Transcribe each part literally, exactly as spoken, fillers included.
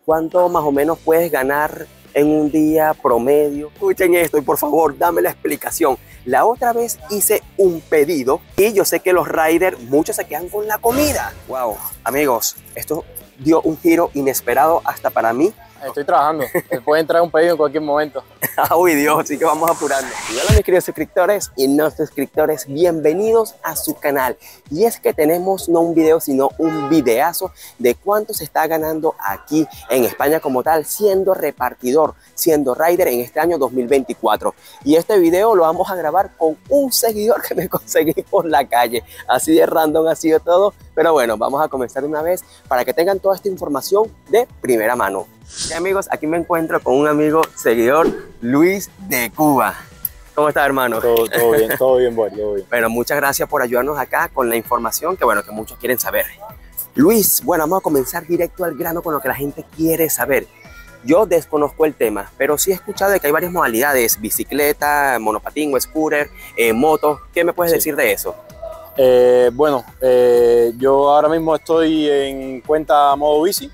¿cuánto más o menos puedes ganar en un día promedio? Escuchen esto y por favor, dame la explicación. La otra vez hice un pedido y yo sé que los riders, muchos se quedan con la comida. Wow, amigos, esto dio un giro inesperado hasta para mí. Estoy trabajando, puede entrar un pedido en cualquier momento. Uy Dios, así que vamos apurando. Y hola mis queridos suscriptores y no suscriptores, bienvenidos a su canal. Y es que tenemos no un video, sino un videazo de cuánto se está ganando aquí en España como tal, siendo repartidor, siendo rider en este año dos mil veinticuatro. Y este video lo vamos a grabar con un seguidor que me conseguí por la calle. Así de random ha sido todo. Pero bueno, vamos a comenzar una vez para que tengan toda esta información de primera mano. Y amigos, aquí me encuentro con un amigo seguidor, Luis de Cuba. ¿Cómo está, hermano? Todo, todo bien, todo bien, boy, todo bien. Bueno, muchas gracias por ayudarnos acá con la información que, bueno, que muchos quieren saber. Luis, bueno, vamos a comenzar directo al grano con lo que la gente quiere saber. Yo desconozco el tema, pero sí he escuchado de que hay varias modalidades, bicicleta, monopatín o scooter, eh, moto. ¿Qué me puedes sí. decir de eso? Eh, bueno, eh, yo ahora mismo estoy en cuenta modo bici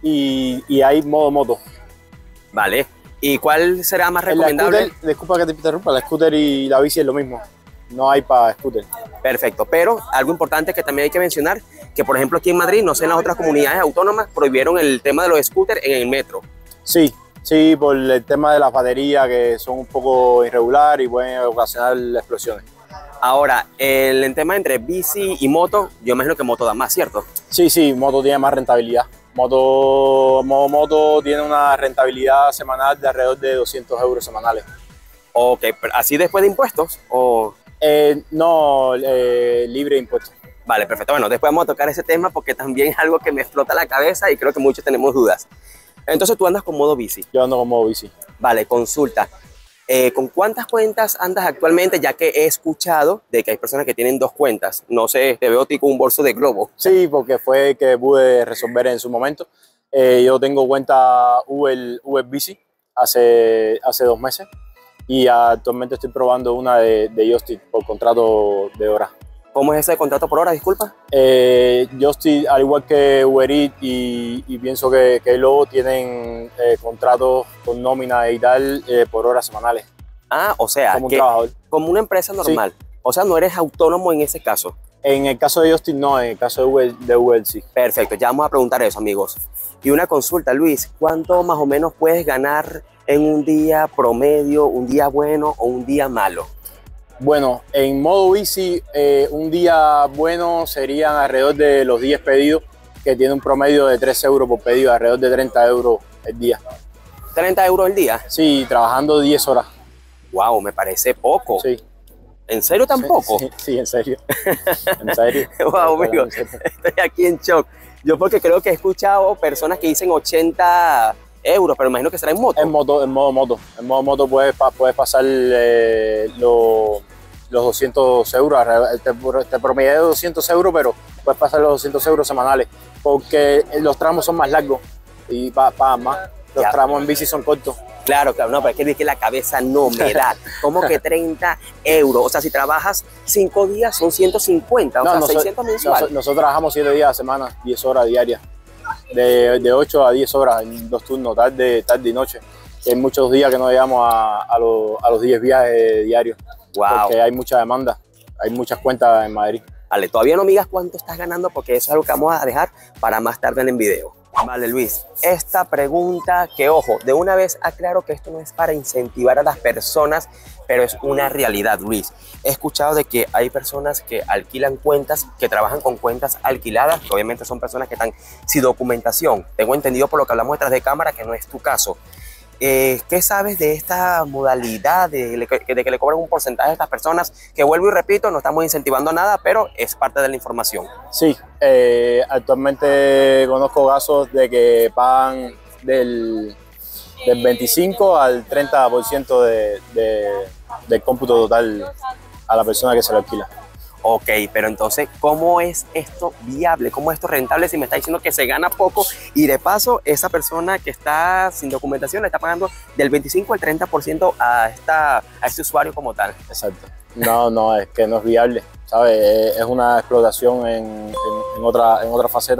y, y hay modo moto. Vale. ¿Y cuál será más recomendable? Scooter, disculpa que te interrumpa, la scooter y la bici es lo mismo. No hay para scooter. Perfecto, pero algo importante que también hay que mencionar, que por ejemplo aquí en Madrid, no sé en las otras comunidades autónomas, prohibieron el tema de los scooters en el metro. Sí, sí, por el tema de las baterías que son un poco irregular y pueden ocasionar explosiones. Ahora, el, el tema entre bici y moto, yo imagino que moto da más, ¿cierto? Sí, sí, moto tiene más rentabilidad. Moto, modo moto tiene una rentabilidad semanal de alrededor de doscientos euros semanales. Ok, pero ¿así después de impuestos? O... Eh, no, eh, libre de impuestos. Vale, perfecto. Bueno, después vamos a tocar ese tema porque también es algo que me explota la cabeza y creo que muchos tenemos dudas. Entonces tú andas con modo bici. Yo ando con modo bici. Vale, consulta. Eh, ¿Con cuántas cuentas andas actualmente? Ya que he escuchado de que hay personas que tienen dos cuentas. No sé, te veo tipo un bolso de globo. Sí, porque fue que pude resolver en su momento. Eh, yo tengo cuenta Uber, Uber Bici hace, hace dos meses y actualmente estoy probando una de, de Just por contrato de horas. ¿Cómo es ese contrato por hora, disculpa? Eh, Just, al igual que Uber Eats y, y pienso que, que luego tienen eh, contratos con nómina y tal eh, por horas semanales. Ah, o sea, como un que, trabajador. Como una empresa normal. Sí. O sea, no eres autónomo en ese caso. En el caso de Just no, en el caso de Uber, de Uber sí. Perfecto, ya vamos a preguntar eso, amigos. Y una consulta, Luis, ¿cuánto más o menos puedes ganar en un día promedio, un día bueno o un día malo? Bueno, en modo bici, eh, un día bueno serían alrededor de los diez pedidos, que tiene un promedio de tres euros por pedido, alrededor de treinta euros el día. ¿treinta euros el día? Sí, trabajando diez horas. Wow, me parece poco. Sí. ¿En serio tan sí, poco? Sí, sí, en serio. En serio. Wow, amigo, estoy aquí en shock. Yo porque creo que he escuchado personas que dicen ochenta euros, pero imagino que será en moto. En moto, en modo moto. En modo moto puedes, puedes pasar eh, lo, los doscientos euros, te, te promedio de doscientos euros, pero puedes pasar los doscientos euros semanales, porque los tramos son más largos y pagan pa, más. Los ya. tramos en bici son cortos. Claro, claro, no, pero es que, es que la cabeza no me da. ¿Cómo que treinta euros? O sea, si trabajas cinco días son ciento cincuenta, o no, sea, nosotros, seiscientos mensual. Nosotros, nosotros trabajamos siete días a la semana, diez horas diarias. De, de ocho a diez horas en dos turnos, tarde, tarde y noche. Hay muchos días que no llegamos a, a, los, a los diez viajes diarios. Wow. Porque hay mucha demanda, hay muchas cuentas en Madrid. Vale, todavía no me digas cuánto estás ganando porque eso es algo que vamos a dejar para más tarde en el video. Vale, Luis, esta pregunta que, ojo, de una vez aclaro que esto no es para incentivar a las personas, pero es una realidad, Luis. He escuchado de que hay personas que alquilan cuentas, que trabajan con cuentas alquiladas, que obviamente son personas que están sin documentación. Tengo entendido por lo que hablamos detrás de cámara que no es tu caso. Eh, ¿Qué sabes de esta modalidad de, de que le cobran un porcentaje a estas personas? Que vuelvo y repito, no estamos incentivando nada, pero es parte de la información. Sí, eh, actualmente conozco casos de que pagan del, del veinticinco al treinta por ciento de, de, del cómputo total a la persona que se lo alquila. Ok, pero entonces, ¿cómo es esto viable? ¿Cómo es esto rentable si me está diciendo que se gana poco y de paso esa persona que está sin documentación le está pagando del veinticinco al treinta por ciento a, esta, a este usuario como tal? Exacto. No, no, es que no es viable, ¿sabes? Es una explotación en, en, en, otra, en otra faceta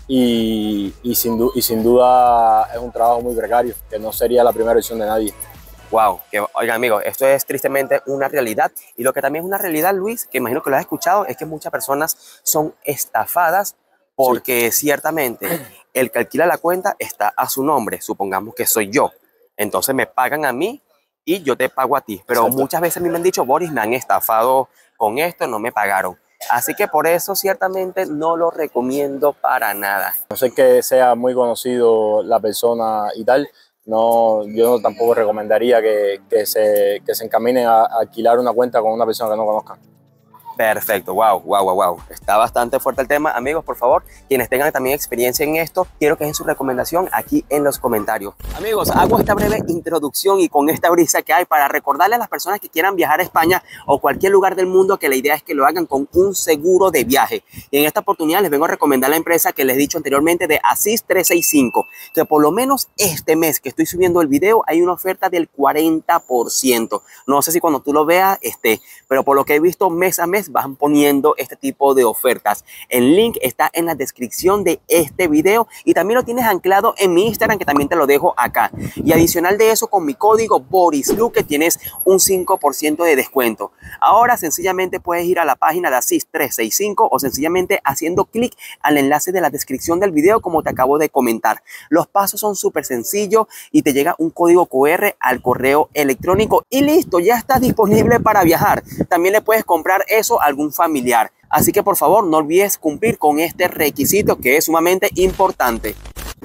y, y, sin y sin duda es un trabajo muy precario, que no sería la primera opción de nadie. Wow, que, oigan amigos, esto es tristemente una realidad, y lo que también es una realidad, Luis, que imagino que lo has escuchado, es que muchas personas son estafadas porque sí, ciertamente el que alquila la cuenta está a su nombre, supongamos que soy yo, entonces me pagan a mí y yo te pago a ti, pero exacto, muchas veces a mí me han dicho, Boris, me han estafado con esto, no me pagaron. Así que por eso ciertamente no lo recomiendo para nada. No sé que sea muy conocido la persona y tal, no, yo tampoco recomendaría que, que, se, que se encaminen a, a alquilar una cuenta con una persona que no conozcan. Perfecto, wow, wow, wow, wow. Está bastante fuerte el tema. Amigos, por favor, quienes tengan también experiencia en esto, quiero que dejen su recomendación aquí en los comentarios. Amigos, hago esta breve introducción y con esta brisa que hay para recordarle a las personas que quieran viajar a España o cualquier lugar del mundo que la idea es que lo hagan con un seguro de viaje. Y en esta oportunidad les vengo a recomendar la empresa que les he dicho anteriormente de Asís trescientos sesenta y cinco, que por lo menos este mes que estoy subiendo el video hay una oferta del cuarenta por ciento. No sé si cuando tú lo veas esté, pero por lo que he visto mes a mes van poniendo este tipo de ofertas. El link está en la descripción de este video y también lo tienes anclado en mi Instagram, que también te lo dejo acá. Y adicional de eso, con mi código BorisLuque tienes un cinco por ciento de descuento. Ahora sencillamente puedes ir a la página de Asís trescientos sesenta y cinco o sencillamente haciendo clic al enlace de la descripción del video, como te acabo de comentar. Los pasos son súper sencillos y te llega un código cu erre al correo electrónico y listo, ya estás disponible para viajar. También le puedes comprar eso a algún familiar. Así que por favor no olvides cumplir con este requisito que es sumamente importante.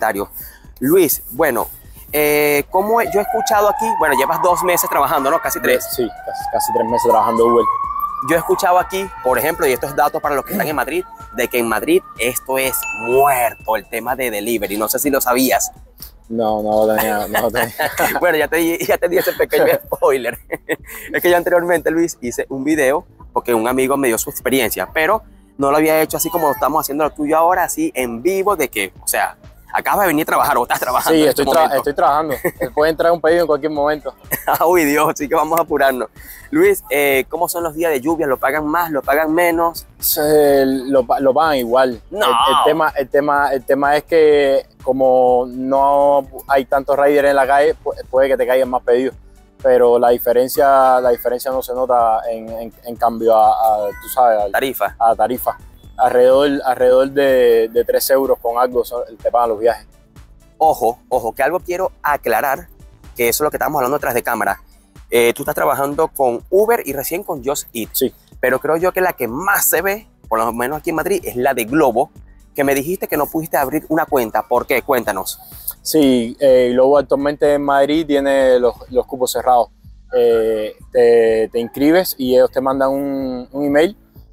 Luis, bueno, eh, como yo he escuchado aquí, bueno, llevas dos meses trabajando, ¿no? Casi tres. Sí, casi, casi tres meses trabajando Uber. Yo he escuchado aquí, por ejemplo, y esto es datos para los que están en Madrid, de que en Madrid esto es muerto, el tema de delivery. No sé si lo sabías. No, no lo tenía. No lo tenía. Bueno, ya te, ya te di ese pequeño spoiler. Es que yo anteriormente, Luis, hice un video porque un amigo me dio su experiencia, pero no lo había hecho así como lo estamos haciendo lo tuyo ahora, así en vivo, de que, o sea, acabas de venir a trabajar o estás trabajando. Sí, en estoy, este tra estoy trabajando. Puede entrar un pedido en cualquier momento. Uy, Dios, así que vamos a apurarnos. Luis, eh, ¿cómo son los días de lluvia? ¿Lo pagan más? ¿Lo pagan menos? Se, lo, lo pagan igual. No. El, el, tema, el, tema, el tema es que como no hay tantos riders en la calle, puede que te caigan más pedidos. Pero la diferencia, la diferencia no se nota en, en, en cambio a, a, tú sabes, a tarifa. A tarifa. Alrededor, alrededor de, de tres euros con algo te pagan los viajes. Ojo, ojo, que algo quiero aclarar, que eso es lo que estamos hablando detrás de cámara. Eh, tú estás trabajando con Uber y recién con Just Eat. Sí. Pero creo yo que la que más se ve, por lo menos aquí en Madrid, es la de Globo, que me dijiste que no pudiste abrir una cuenta. ¿Por qué? Cuéntanos. Sí, eh, Globo actualmente en Madrid tiene los, los cupos cerrados. Eh, te, te inscribes y ellos te mandan un, un email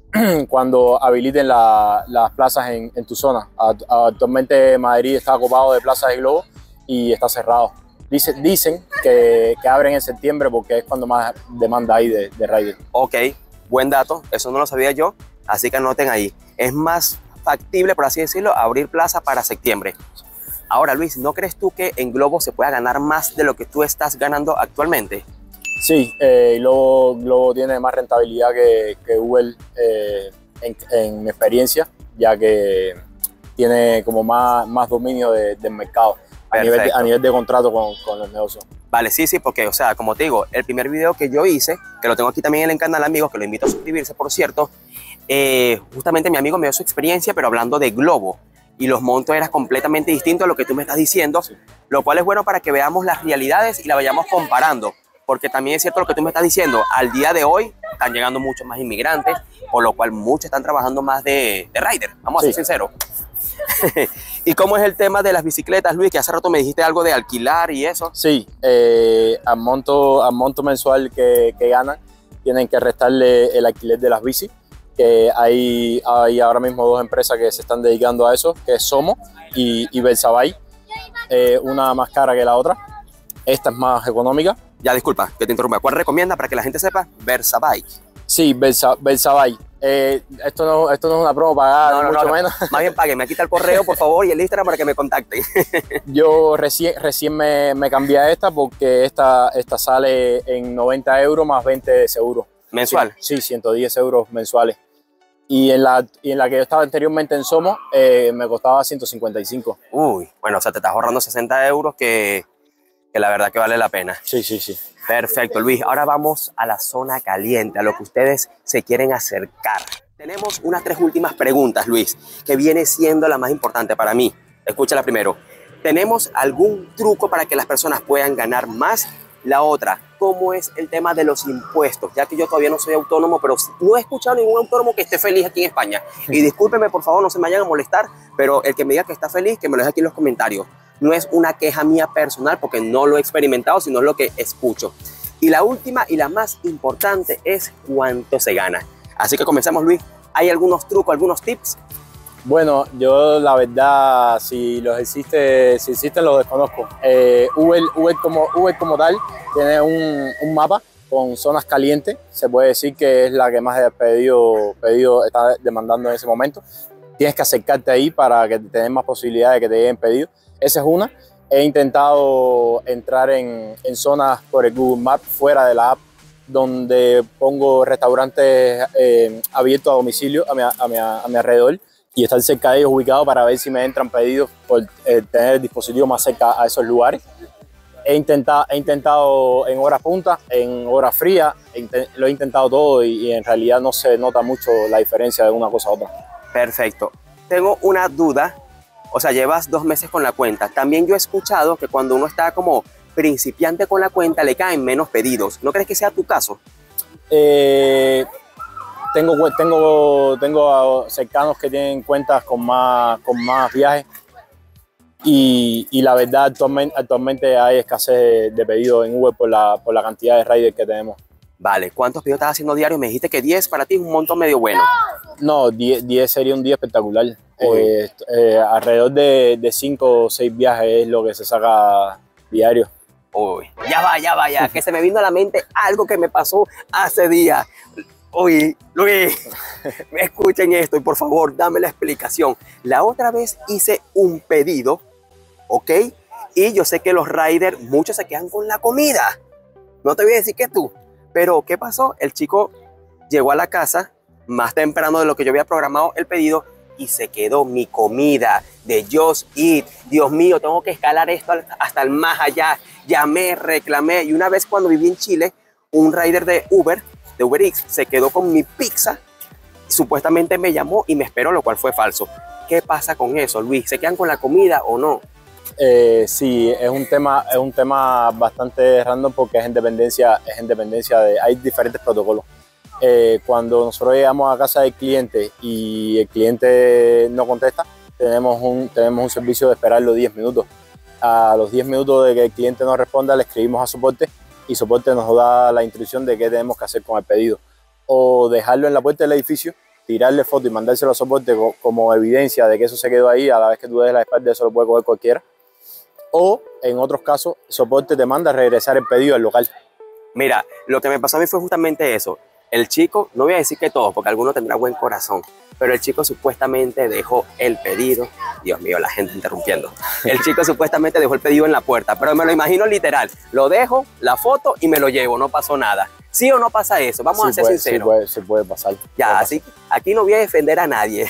cuando habiliten la, las plazas en, en tu zona. Actualmente Madrid está ocupado de plazas de Globo y está cerrado. Dice, dicen que, que abren en septiembre porque es cuando más demanda hay de, de riders. Ok, buen dato, eso no lo sabía yo, así que anoten ahí. Es más factible, por así decirlo, abrir plaza para septiembre. Ahora, Luis, ¿no crees tú que en Globo se pueda ganar más de lo que tú estás ganando actualmente? Sí, eh, Globo, Globo tiene más rentabilidad que, que Uber eh, en, en mi experiencia, ya que tiene como más, más dominio de, del mercado a nivel de, a nivel de contrato con, con los negocios. Vale, sí, sí, porque, o sea, como te digo, el primer video que yo hice, que lo tengo aquí también en el canal, amigos, que lo invito a suscribirse, por cierto, eh, justamente mi amigo me dio su experiencia, pero hablando de Globo, y los montos eran completamente distintos a lo que tú me estás diciendo, sí. Lo cual es bueno para que veamos las realidades y la vayamos comparando, porque también es cierto lo que tú me estás diciendo, al día de hoy están llegando muchos más inmigrantes, por lo cual muchos están trabajando más de, de rider, vamos a ser sí. sinceros. ¿Y cómo es el tema de las bicicletas, Luis? Que hace rato me dijiste algo de alquilar y eso. Sí, eh, al, monto, al monto mensual que, que ganan, tienen que restarle el alquiler de las bicis, que hay, hay ahora mismo dos empresas que se están dedicando a eso, que es Somo y, y Versabay, eh, una más cara que la otra. Esta es más económica. Ya, disculpa que te interrumpa. ¿Cuál recomienda para que la gente sepa? Versabay. Sí, Versa, Versabay. Eh, esto, no, esto no es una promo pagada, no, no, mucho no, menos. Más bien paguen, me quita el correo, por favor, y el Instagram para que me contacten. Yo recién, recién me, me cambié a esta porque esta, esta sale en noventa euros más veinte de seguro. ¿Mensual? Sí, ciento diez euros mensuales. Y en la, y en la que yo estaba anteriormente en Somo, eh, me costaba ciento cincuenta y cinco. Uy, bueno, o sea, te estás ahorrando sesenta euros que, que la verdad que vale la pena. Sí, sí, sí. Perfecto, Luis. Ahora vamos a la zona caliente, a lo que ustedes se quieren acercar. Tenemos unas tres últimas preguntas, Luis, que viene siendo la más importante para mí. Escúchala primero. ¿Tenemos algún truco para que las personas puedan ganar más? La otra, ¿cómo es el tema de los impuestos? Ya que yo todavía no soy autónomo, pero no he escuchado ningún autónomo que esté feliz aquí en España. Y discúlpenme, por favor, no se me vayan a molestar, pero el que me diga que está feliz, que me lo deje aquí en los comentarios. No es una queja mía personal porque no lo he experimentado, sino es lo que escucho. Y la última y la más importante es cuánto se gana. Así que comenzamos, Luis. ¿Hay algunos trucos, algunos tips? Bueno, yo la verdad, si los existe, si existen los desconozco. Eh, Uber, Uber, como, Uber como tal tiene un, un mapa con zonas calientes. Se puede decir que es la que más pedido, pedido está demandando en ese momento. Tienes que acercarte ahí para que tengas más posibilidades de que te lleguen pedidos. Esa es una. He intentado entrar en, en zonas por el Google Maps fuera de la app, donde pongo restaurantes eh, abiertos a domicilio a mi, a, mi, a mi alrededor y estar cerca de ellos ubicado para ver si me entran pedidos por eh, tener el dispositivo más cerca a esos lugares. He intentado, he intentado en horas punta, en horas frías, lo he intentado todo y, y en realidad no se nota mucho la diferencia de una cosa a otra. Perfecto. Tengo una duda. O sea, llevas dos meses con la cuenta. También yo he escuchado que cuando uno está como principiante con la cuenta le caen menos pedidos. ¿No crees que sea tu caso? Eh, tengo, tengo, tengo cercanos que tienen cuentas con más, con más viajes y, y la verdad actualmente, actualmente hay escasez de pedidos en Uber por la, por la cantidad de riders que tenemos. Vale, ¿cuántos pedidos estás haciendo diarios? Me dijiste que diez para ti es un monto medio bueno. No, diez, diez sería un día espectacular. Eh, eh, alrededor de, de cinco o seis viajes es lo que se saca diario. Uy, ya va, ya va, ya, que se me vino a la mente algo que me pasó hace días. Uy, Luis, escuchen esto y por favor, dame la explicación. La otra vez hice un pedido, ¿ok? Y yo sé que los riders, muchos se quedan con la comida. No te voy a decir que tú. Pero, ¿qué pasó? El chico llegó a la casa más temprano de lo que yo había programado el pedido y se quedó mi comida de Just Eat. Dios mío, tengo que escalar esto hasta el más allá. Llamé, reclamé y una vez cuando viví en Chile, un rider de Uber, de UberX, se quedó con mi pizza. Supuestamente me llamó y me esperó, lo cual fue falso. ¿Qué pasa con eso, Luis? ¿Se quedan con la comida o no? Eh, sí, es un tema, es un tema bastante random porque es en dependencia, es en dependencia de, hay diferentes protocolos. Eh, cuando nosotros llegamos a casa del cliente y el cliente no contesta, tenemos un, tenemos un servicio de esperarlo diez minutos. A los diez minutos de que el cliente nos responda, le escribimos a soporte y soporte nos da la instrucción de qué tenemos que hacer con el pedido. O dejarlo en la puerta del edificio, tirarle foto y mandárselo a soporte como evidencia de que eso se quedó ahí. A la vez que tú des la espalda, eso lo puede coger cualquiera. O en otros casos, soporte te manda a regresar el pedido al local. Mira, lo que me pasó a mí fue justamente eso. El chico, no voy a decir que todos, porque alguno tendrá buen corazón, pero el chico supuestamente dejó el pedido. Dios mío, la gente interrumpiendo. El chico supuestamente dejó el pedido en la puerta, pero me lo imagino literal. Lo dejo, la foto y me lo llevo, no pasó nada. ¿Sí o no pasa eso? Vamos sí a ser puede, sinceros. Sí puede, sí puede pasar. Ya, puede así pasar. Aquí no voy a defender a nadie.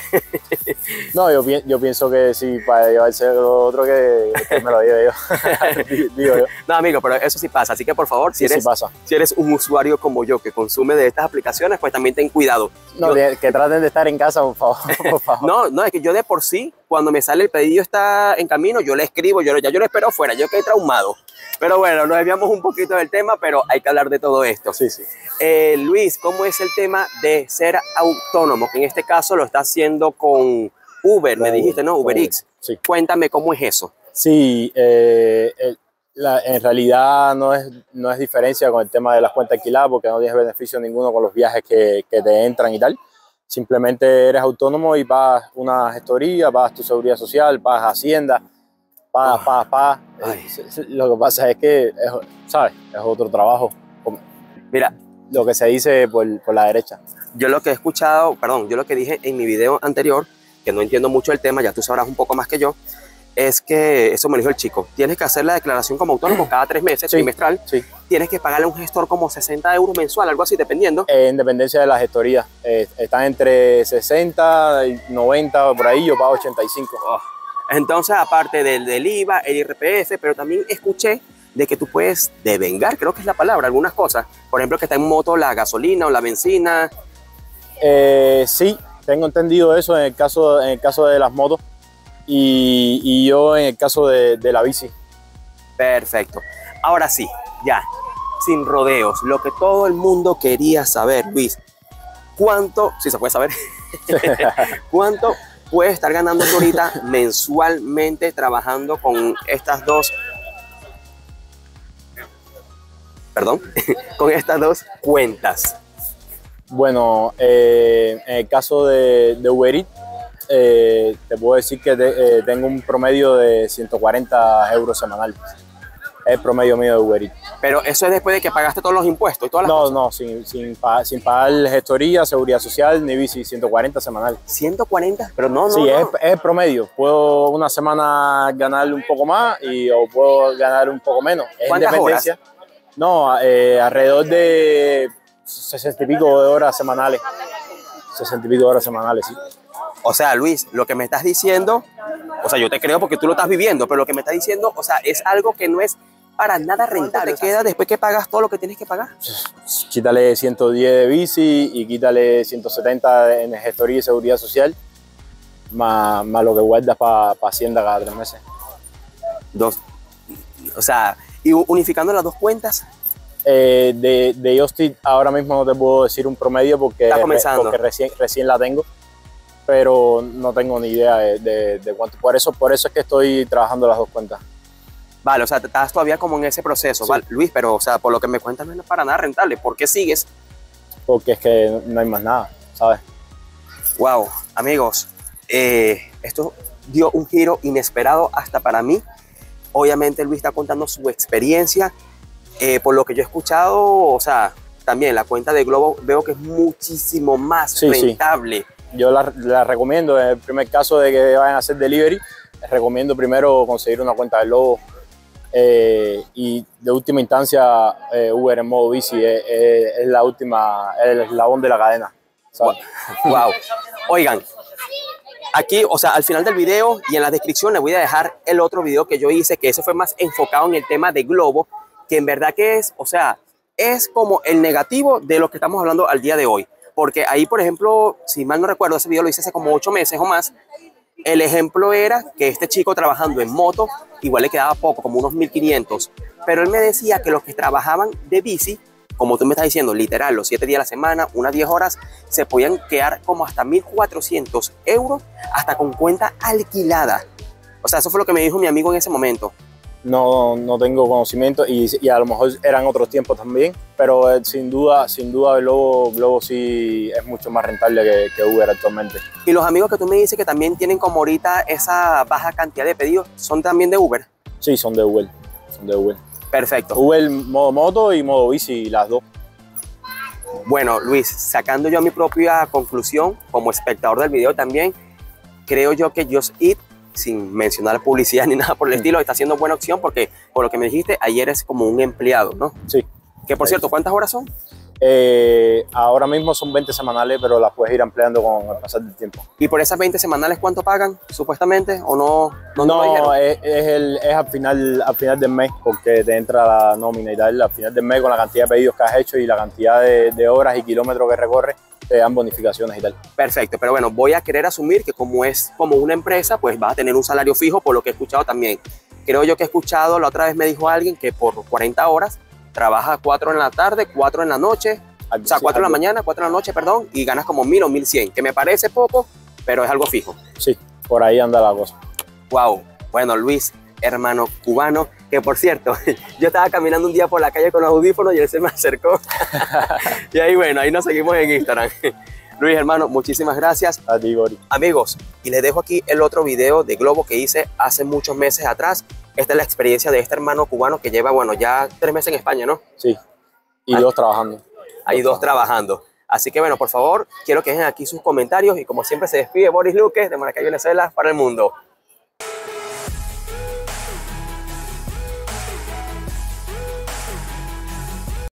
No, yo, yo pienso que sí, para llevarse lo otro que, que me lo lleve yo. Digo yo. No, amigo, pero eso sí pasa. Así que, por favor, si, Sí, eres, sí pasa. si eres un usuario como yo que consume de estas aplicaciones, pues también ten cuidado. No, Yo- que traten de estar en casa, por favor. Por favor. No, no, es que yo de por sí, cuando me sale el pedido está en camino, yo le escribo, yo, ya yo lo espero fuera, yo quedé traumado. Pero bueno, nos desviamos un poquito del tema, pero hay que hablar de todo esto. Sí, sí. Eh, Luis, ¿cómo es el tema de ser autónomo? Que en este caso lo está haciendo con Uber, me Con dijiste, ¿no? Uber, UberX. sí. Cuéntame cómo es eso. Sí, eh, el- la- en realidad no es, no es diferencia con el tema de las cuentas alquiladas porque no tienes beneficio ninguno con los viajes que, que te entran y tal. Simplemente eres autónomo y pagas una gestoría, pagas tu seguridad social, pagas Hacienda, pagas, Oh. pagas, pagas. Ay. Eh, Lo que pasa es que, es, ¿sabes? Es otro trabajo. Mira, Lo que se dice por, por la derecha. yo lo que he escuchado, perdón, yo lo que dije en mi video anterior, que no entiendo mucho el tema, ya tú sabrás un poco más que yo, es que, eso me dijo el chico, tienes que hacer la declaración como autónomo cada tres meses, Sí, trimestral. sí. Tienes que pagarle a un gestor como sesenta euros mensual, algo así, dependiendo. Eh, en dependencia de la gestoría. Eh, están entre sesenta y noventa, por ahí yo pago ochenta y cinco. Oh. Entonces, aparte del, del I V A, el I R P F, pero también escuché de que tú puedes devengar, creo que es la palabra, algunas cosas. Por ejemplo, que está en moto la gasolina o la benzina. Eh, sí, tengo entendido eso en el caso, en el caso de las motos y, y yo en el caso de, de la bici. Perfecto. Ahora sí, ya, sin rodeos, lo que todo el mundo quería saber, Luis. ¿Cuánto, si se puede saber, cuánto puedes estar ganando tú ahorita mensualmente trabajando con estas dos, perdón, con estas dos cuentas? Bueno, eh, en el caso de, de Uber Eats, eh, te puedo decir que te, eh, tengo un promedio de ciento cuarenta euros semanal. Es el promedio mío de Uber Eats. Pero eso es después de que pagaste todos los impuestos y todas las No, cosas. no, sin, sin, pa- sin pagar gestoría, seguridad social ni bici, ciento cuarenta semanal. ciento cuarenta, pero no, no, Sí, no. es, es el promedio. Puedo una semana ganar un poco más y, o puedo ganar un poco menos. Es ¿Cuántas independencia. No, eh, alrededor de sesenta y pico de horas semanales. sesenta y pico de horas semanales, sí. O sea, Luis, lo que me estás diciendo, o sea, yo te creo porque tú lo estás viviendo, pero lo que me estás diciendo, o sea, es algo que no es para nada rentable. Te queda después que pagas todo lo que tienes que pagar. Quítale ciento diez de bici y quítale ciento setenta en gestoría y seguridad social, más, más lo que guardas para pa Hacienda cada tres meses. Dos. O sea, y unificando las dos cuentas. Eh, de, de Justit ahora mismo no te puedo decir un promedio porque, Está comenzando. porque recién, recién la tengo, pero no tengo ni idea de, de, de cuánto. Por eso, por eso es que estoy trabajando las dos cuentas. Vale, o sea, estás todavía como en ese proceso, Sí. Vale, Luis, pero, o sea, por lo que me cuentas no es para nada rentable. ¿Por qué sigues? Porque es que no hay más nada, ¿sabes? Wow, amigos, eh, esto dio un giro inesperado hasta para mí. Obviamente Luis está contando su experiencia. Eh, por lo que yo he escuchado, o sea, también la cuenta de Globo veo que es muchísimo más Sí, sí. rentable. Yo la, la recomiendo, en el primer caso de que vayan a hacer delivery, les recomiendo primero conseguir una cuenta de Globo eh, y de última instancia eh, Uber en modo bici es, es, es la última, es el eslabón de la cadena, ¿sabes? Wow. Oigan, aquí, o sea, al final del video y en la descripción les voy a dejar el otro video que yo hice, que ese fue más enfocado en el tema de Globo, que en verdad que es, o sea, es como el negativo de lo que estamos hablando al día de hoy. Porque ahí, por ejemplo, si mal no recuerdo, ese video lo hice hace como ocho meses o más, el ejemplo era que este chico trabajando en moto, igual le quedaba poco, como unos mil quinientos, pero él me decía que los que trabajaban de bici, como tú me estás diciendo, literal, los siete días a la semana, unas diez horas, se podían quedar como hasta mil cuatrocientos euros, hasta con cuenta alquilada. O sea, eso fue lo que me dijo mi amigo en ese momento. No, no tengo conocimiento y, y a lo mejor eran otros tiempos también, pero eh, sin duda, sin duda Globo, Globo sí es mucho más rentable que, que Uber actualmente. Y los amigos que tú me dices que también tienen como ahorita esa baja cantidad de pedidos, ¿son también de Uber? Sí, son de Uber, son de Uber. Perfecto. Uber modo moto y modo bici, las dos. Bueno, Luis, sacando yo mi propia conclusión como espectador del video también, creo yo que Just Eat, sin mencionar publicidad ni nada por el estilo, está haciendo buena opción porque, por lo que me dijiste, ayer es como un empleado, ¿no? Sí. Que por cierto, ¿cuántas horas son? Eh, ahora mismo son veinte semanales, pero las puedes ir ampliando con el pasar del tiempo. ¿Y por esas veinte semanales cuánto pagan, supuestamente? ¿O no? No, No, no lo dijeron? es, es, el, es al, final, al final del mes, porque te entra la nómina y tal. Al final del mes, con la cantidad de pedidos que has hecho y la cantidad de, de horas y kilómetros que recorres, te dan bonificaciones y tal. Perfecto, pero bueno, voy a querer asumir que como es como una empresa, pues vas a tener un salario fijo, por lo que he escuchado también. Creo yo que he escuchado, la otra vez me dijo alguien que por cuarenta horas trabaja cuatro en la tarde, cuatro en la noche, o sea, cuatro en la mañana, cuatro en la noche, perdón, y ganas como mil o mil cien, que me parece poco, pero es algo fijo. Sí, por ahí anda la cosa. Wow. Bueno, Luis, hermano cubano, que por cierto, yo estaba caminando un día por la calle con los audífonos y él se me acercó. Y ahí, bueno, ahí nos seguimos en Instagram. Luis, hermano, muchísimas gracias. A ti, Gori. Amigos, y les dejo aquí el otro video de Globo que hice hace muchos meses atrás. Esta es la experiencia de este hermano cubano que lleva, bueno, ya tres meses en España, ¿no? Sí, y Ah. dos trabajando. Hay dos trabajando. Así que, bueno, por favor, quiero que dejen aquí sus comentarios y como siempre se despide Boris Luque de Maracay, Venezuela, para el mundo.